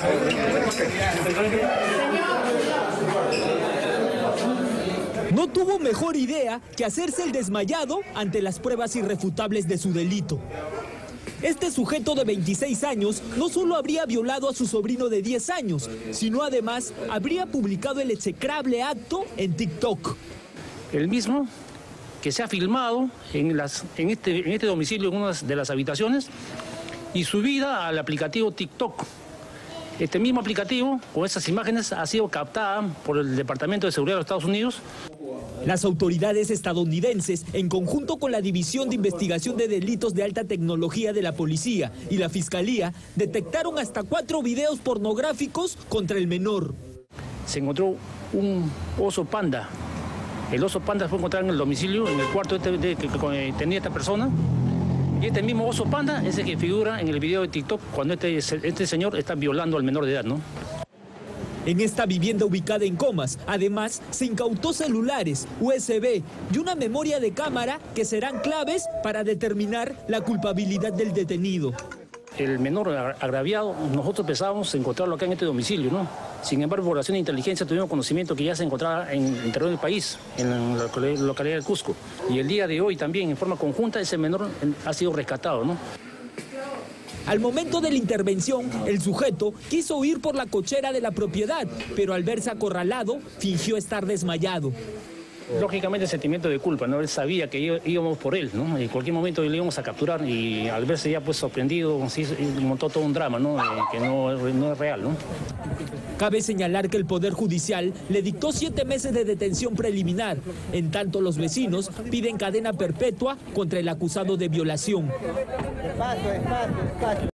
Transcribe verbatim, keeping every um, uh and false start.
No tuvo mejor idea que hacerse el desmayado ante las pruebas irrefutables de su delito. Este sujeto de veintiséis años no solo habría violado a su sobrino de diez años, sino además habría publicado el execrable acto en TikTok. El mismo que se ha filmado en, las, en, este, en este domicilio, en una de las habitaciones, y subida al aplicativo TikTok. Este mismo aplicativo, con esas imágenes, ha sido captada por el Departamento de Seguridad de los Estados Unidos. Las autoridades estadounidenses, en conjunto con la División de Investigación de Delitos de Alta Tecnología de la Policía y la Fiscalía, detectaron hasta cuatro videos pornográficos contra el menor. Se encontró un oso panda. El oso panda fue encontrado en el domicilio, en el cuarto de, de, que, que tenía esta persona. Y este mismo oso panda es el que figura en el video de TikTok cuando este, este señor está violando al menor de edad, ¿no? En esta vivienda ubicada en Comas, además, se incautó celulares, U S B y una memoria de cámara que serán claves para determinar la culpabilidad del detenido. El menor agraviado, nosotros pensábamos encontrarlo acá en este domicilio, ¿no? Sin embargo, por acción de inteligencia tuvimos conocimiento que ya se encontraba en el interior del país, en la localidad del Cusco. Y el día de hoy también, en forma conjunta, ese menor ha sido rescatado, ¿no? Al momento de la intervención, el sujeto quiso huir por la cochera de la propiedad, pero al verse acorralado, fingió estar desmayado. Lógicamente el sentimiento de culpa, ¿no? Él sabía que íbamos por él, ¿no? En cualquier momento le íbamos a capturar y al verse ya pues sorprendido, sí, montó todo un drama, ¿no? Eh, que no, no es real, ¿no? Cabe señalar que el Poder Judicial le dictó siete meses de detención preliminar. En tanto, los vecinos piden cadena perpetua contra el acusado de violación. Despacio, despacio, despacio.